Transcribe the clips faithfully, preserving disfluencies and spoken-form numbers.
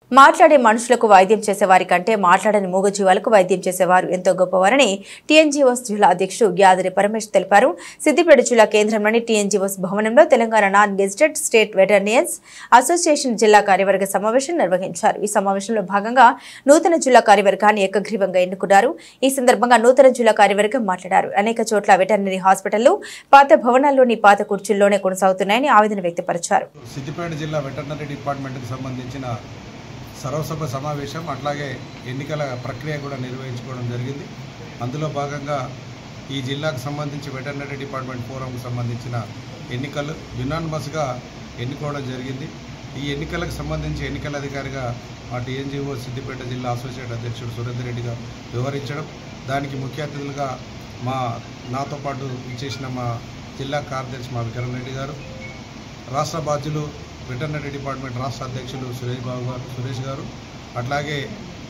మాట్లాడే మనుషులకు వైద్యం చేసేవారి కంటే మాట్లాడని మూగజీవాలకు వైద్యం చేసేవారు ఎంతో గొప్పవారని టీఎన్జీఓస్ జిల్లా అధ్యక్షుడు గ్యాదరి పరమేష్ తెలిపారు. సిద్దిపేట జిల్లా కేంద్రంలోని టీఎన్జీఓస్ భవనంలో Telangana non gazetted state veterinaries association జిల్లా కార్యవర్గ సమావేశం నిర్వహించారు. ఈ సమావేశంలో భాగంగా నూతన జిల్లా కార్యవర్గాన్ని ఏకగ్రీవంగా ఎన్నుకున్నారు. ఈ సందర్భంగా నూతన జిల్లా కార్యవర్గం మాట్లాడారు. అనేక చోట్ల వెటర్నరీ హాస్పిటళ్లు పాత భవనాల్లోని పాత కుర్చీల్లోనే కొనసాగుతున్నాయని ఆవేదన వ్యక్తపరిచారు. సిద్దిపేట జిల్లా వెటర్నరీ డిపార్ట్మెంట్కి సంబంధించిన సర్వసభ సమావేశం అట్లాగే ఎన్నికల ప్రక్రియ కూడా నిర్వహించుకోవడం జరిగింది. అందులో భాగంగా ఈ జిల్లాకు సంబంధించి వెటర్నరీ డిపార్ట్మెంట్ ఫోరంకు సంబంధించిన ఎన్నికలు యునానిమస్గా ఎన్నుకోవడం జరిగింది. ఈ ఎన్నికలకు సంబంధించి ఎన్నికల అధికారిగా మా టీఎన్జీఓ సిద్దిపేట జిల్లా అసోసియేట్ అధ్యక్షుడు సురేందర్ రెడ్డి గారు వివరించడం, దానికి ముఖ్య అతిథులుగా మా నాతో పాటు ఇచ్చేసిన మా జిల్లా కార్యదర్శి మా విక్రమ్ రెడ్డి గారు, రాష్ట్ర బాధ్యులు వెటర్నరీ డిపార్ట్మెంట్ రాష్ట్ర అధ్యక్షులు సురేష్ బాబు గారు సురేష్ గారు అట్లాగే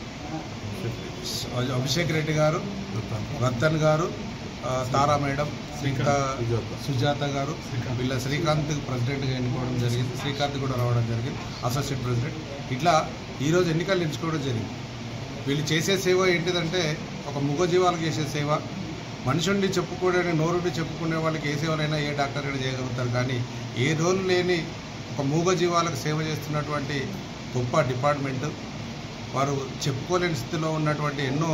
అభిషేక్ రెడ్డి గారు, రతన్ గారు, తారా మేడం, శ్రీకా సుజాత గారు, వీళ్ళ శ్రీకాంత్ ప్రెసిడెంట్గా ఎన్నుకోవడం జరిగింది. శ్రీకాంత్ కూడా రావడం జరిగింది, అసోసియేట్ ప్రెసిడెంట్. ఇట్లా ఈరోజు ఎన్నికలు ఎంచుకోవడం జరిగింది. వీళ్ళు చేసే సేవ ఏంటిదంటే ఒక మూగజీవాలకు చేసే సేవ. మనుషుండి చెప్పుకోవడానికి నోరుండి చెప్పుకునే వాళ్ళకి ఏ సేవలైనా ఏ డాక్టర్ అయినా చేయగలుగుతారు. కానీ ఏ రోజు లేని ఒక మూగజీవాలకు సేవ చేస్తున్నటువంటి గొప్ప డిపార్ట్మెంటు, వారు చెప్పుకోలేని స్థితిలో ఉన్నటువంటి ఎన్నో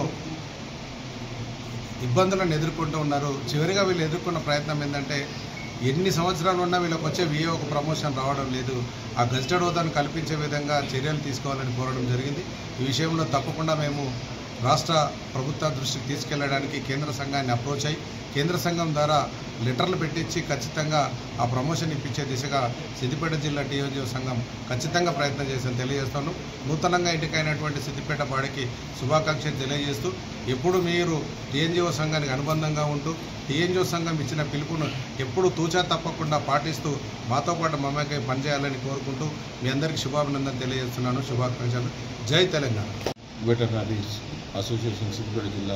ఇబ్బందులను ఎదుర్కొంటూ ఉన్నారు. చివరిగా వీళ్ళు ఎదుర్కొన్న ప్రయత్నం ఏంటంటే ఎన్ని సంవత్సరాలు ఉన్నా వీళ్ళకి వచ్చే విఏ ఒక ప్రమోషన్ రావడం లేదు. ఆ గెజిటెడ్ హోదాను కల్పించే విధంగా చర్యలు తీసుకోవాలని కోరడం జరిగింది. ఈ విషయంలో తప్పకుండా మేము రాష్ట్ర ప్రభుత్వ దృష్టికి తీసుకెళ్లడానికి కేంద్ర సంఘాన్ని అప్రోచ్ అయ్యి కేంద్ర సంఘం ద్వారా లెటర్లు పెట్టించి ఖచ్చితంగా ఆ ప్రమోషన్ ఇప్పించే దిశగా సిద్దిపేట జిల్లా టీఎన్జీఓ సంఘం ఖచ్చితంగా ప్రయత్నం చేస్తాను తెలియజేస్తాను. నూతనంగా ఎన్నికైనటువంటి సిద్దిపేట బాడీకి శుభాకాంక్షలు తెలియజేస్తూ ఎప్పుడు మీరు టీఎన్జీఓ సంఘానికి అనుబంధంగా ఉంటూ టీఎన్జీఓ సంఘం ఇచ్చిన పిలుపును ఎప్పుడు తూచా తప్పకుండా పాటిస్తూ మాతో పాటు మమ్మకై పనిచేయాలని కోరుకుంటూ మీ అందరికీ శుభాభినందన తెలియజేస్తున్నాను. శుభాకాంక్షలు. జై తెలంగాణ. వెటర్నరీస్ అసోసియేషన్ సిద్దిపేట జిల్లా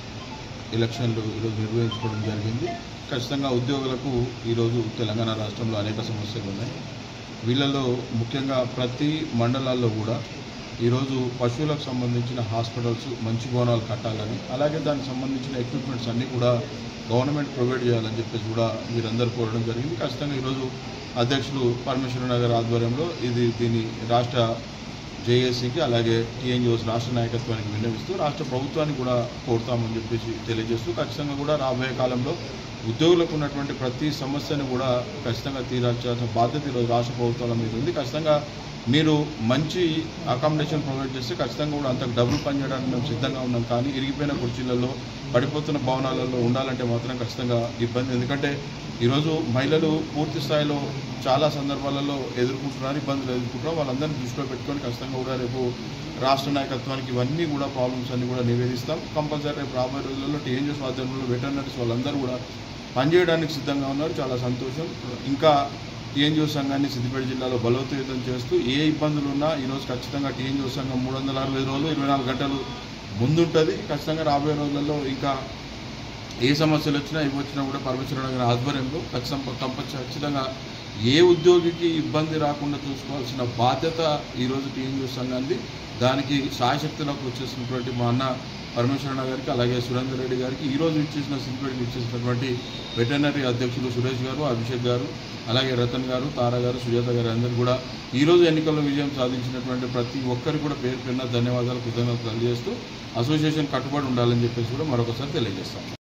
ఎలక్షన్లు ఈరోజు నిర్వహించుకోవడం జరిగింది. ఖచ్చితంగా ఉద్యోగులకు ఈరోజు తెలంగాణ రాష్ట్రంలో అనేక సమస్యలు ఉన్నాయి. వీళ్ళలో ముఖ్యంగా ప్రతి మండలాల్లో కూడా ఈరోజు పశువులకు సంబంధించిన హాస్పిటల్స్ మంచి భవనాలు కట్టాలని, అలాగే దానికి సంబంధించిన ఎక్విప్మెంట్స్ అన్నీ కూడా గవర్నమెంట్ ప్రొవైడ్ చేయాలని చెప్పేసి కూడా వీరందరూ కోరడం జరిగింది. ఖచ్చితంగా ఈరోజు అధ్యక్షులు పరమేశ్వర నగర్ ఆధ్వర్యంలో ఇది దీని రాష్ట్ర జేఏసీకి అలాగే టీఎన్జీఓస్ రాష్ట్ర నాయకత్వానికి విన్నవిస్తూ రాష్ట్ర ప్రభుత్వానికి కూడా కోరుతామని చెప్పేసి తెలియజేస్తూ ఖచ్చితంగా కూడా రాబోయే కాలంలో ఉద్యోగులకు ఉన్నటువంటి ప్రతి సమస్యను కూడా ఖచ్చితంగా తీర్చాల్సిన బాధ్యత ఈరోజు రాష్ట్ర ప్రభుత్వాల మీద ఉంది. ఖచ్చితంగా మీరు మంచి అకామిడేషన్ ప్రొవైడ్ చేస్తే ఖచ్చితంగా కూడా అంతకు డబ్బులు పనిచేయడానికి మేము సిద్ధంగా ఉన్నాం. కానీ ఇరిగిపోయిన కుర్చీలలో పడిపోతున్న భవనాలలో ఉండాలంటే మాత్రం ఖచ్చితంగా ఇబ్బంది. ఎందుకంటే ఈరోజు మహిళలు పూర్తి స్థాయిలో చాలా సందర్భాలలో ఎదుర్కొంటున్నారు, ఇబ్బందులు ఎదుర్కొంటున్నారు. వాళ్ళందరినీ దృష్టిలో పెట్టుకొని ఖచ్చితంగా కూడా రేపు రాష్ట్ర నాయకత్వానికి ఇవన్నీ కూడా ప్రాబ్లమ్స్ అన్నీ కూడా నివేదిస్తాం. కంపల్సరీ రేపు రాబోయే రోజుల్లో టీఎన్జీఓస్ మాధ్యమంలో వెటర్నరీస్ వాళ్ళందరూ కూడా పనిచేయడానికి సిద్ధంగా ఉన్నారు. చాలా సంతోషం. ఇంకా టీఎన్జీఓ సంఘాన్ని సిద్దిపేట జిల్లాలో బలోపేతం చేస్తూ ఏ ఇబ్బందులు ఉన్నా ఈరోజు ఖచ్చితంగా టీఎన్జీఓ సంఘం మూడు వందల అరవై రోజులు ఇరవై నాలుగు గంటలు ముందుంటుంది. ఖచ్చితంగా రాబోయే రోజులలో ఇంకా ఏ సమస్యలు వచ్చినా ఇవి వచ్చినా కూడా పరమేశ్వర నగర్ ఆధ్వర్యంలో ఖచ్చితంగా కంపల్సరీ ఖచ్చితంగా ఏ ఉద్యోగికి ఇబ్బంది రాకుండా చూసుకోవాల్సిన బాధ్యత ఈరోజు టీఎన్జీఓ సంఘాన్ని. దానికి సాయశక్తులకు వచ్చేసినటువంటి మా అన్న పరమేశ్వర గారికి అలాగే సురేందర్ రెడ్డి గారికి ఈరోజు ఇచ్చేసిన సిద్దిపేటకి ఇచ్చేసినటువంటి వెటర్నరీ అధ్యక్షులు సురేష్ గారు, అభిషేక్ గారు, అలాగే రతన్ గారు, తారా గారు, సుజాత గారు అందరూ కూడా ఈరోజు ఎన్నికల్లో విజయం సాధించినటువంటి ప్రతి ఒక్కరికి కూడా పేరు పేరున ధన్యవాదాలు, కృతజ్ఞతలు తెలియజేస్తూ అసోసియేషన్ కట్టుబడి ఉండాలని చెప్పేసి కూడా మరొకసారి తెలియజేస్తాం.